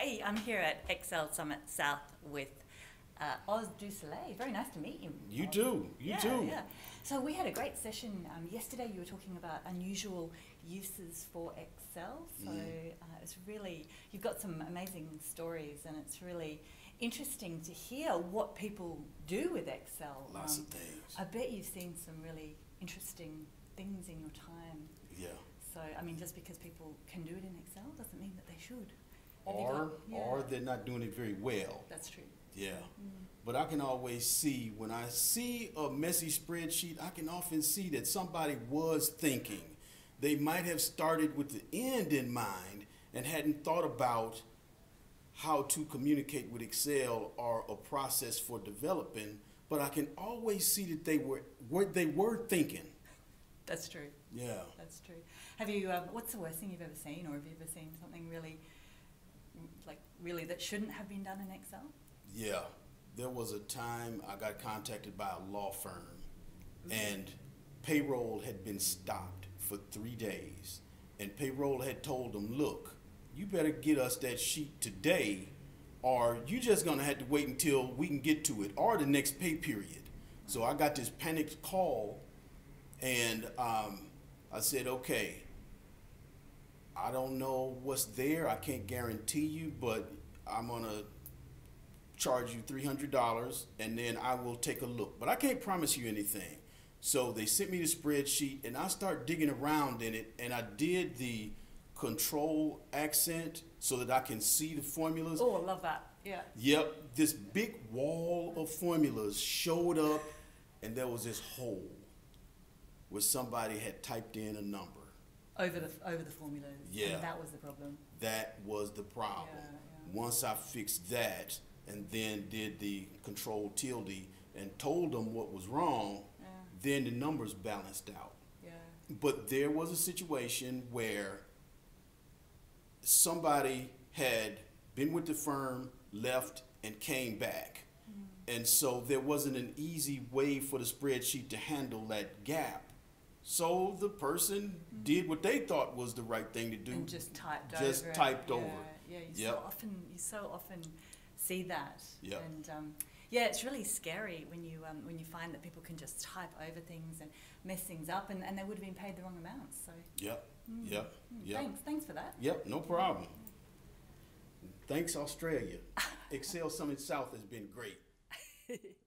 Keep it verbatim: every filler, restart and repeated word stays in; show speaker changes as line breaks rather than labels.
Hey, I'm here at Excel Summit South with uh, Oz du Soleil. Very nice to meet you.
You
Oz.
too. You
yeah,
too.
Yeah. So we had a great session um, yesterday. You were talking about unusual uses for Excel. So
Mm.
uh, it's really, you've got some amazing stories, and it's really interesting to hear what people do with Excel.
Lots
Um,
of things.
I bet you've seen some really interesting things in your time.
Yeah.
So, I mean, just because people can do it in Excel doesn't mean that they should. Have you
Or
got- yeah.
or they're not doing it very well.
That's true.
Yeah.
Mm.
But I can always see, when I see a messy spreadsheet, I can often see that somebody was thinking. They might have started with the end in mind and hadn't thought about how to communicate with Excel or a process for developing, but I can always see that they were what they were thinking.
That's true.
Yeah.
That's true. Have you? Um, what's the worst thing you've ever seen, or have you ever seen something really, like really that shouldn't have been done in Excel?
Yeah. There was a time I got contacted by a law firm, and payroll had been stopped for three days. And payroll had told them, look, you better get us that sheet today, or you just gonna have to wait until we can get to it, or the next pay period. So I got this panicked call, and um, I said, okay, I don't know what's there. I can't guarantee you, but I'm gonna charge you three hundred dollars, and then I will take a look. But I can't promise you anything. So they sent me the spreadsheet, and I start digging around in it, and I did the control accent so that I can see the formulas.
Oh, I love that. Yeah.
Yep, this big wall of formulas showed up, and there was this hole where somebody had typed in a number.
Over the over the formulas.
Yeah.
And that was the problem.
That was the problem.
Yeah, yeah.
Once I fixed that, and then did the control tilde and told them what was wrong,
Yeah.
then the numbers balanced out.
Yeah.
But there was a situation where somebody had been with the firm, left, and came back. Mm. And so there wasn't an easy way for the spreadsheet to handle that gap. So the person mm. did what they thought was the right thing to do.
And just typed
just
over.
typed
yeah.
over.
Yeah. You
Yep.
so often you so often see that.
Yep.
And um, yeah, it's really scary when you um, when you find that people can just type over things and mess things up, and, and they would have been paid the wrong amounts. So.
Yep.
Mm.
Yep.
Mm.
Yep.
Thanks. Thanks for that.
Yep, no problem. Thanks, Australia. Excel Summit South has been great.